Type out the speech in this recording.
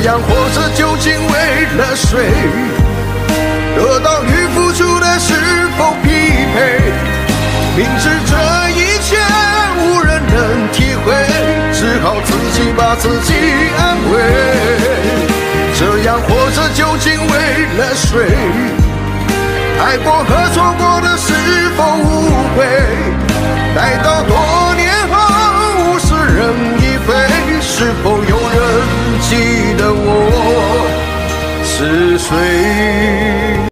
这样活着究竟为了谁？得到与付出的是否匹配？明知这一切无人能体会，只好自己把自己安慰。这样活着究竟为了谁？爱过和错过的是否无悔？待到多年后物是人已非，是否有人记得我是谁？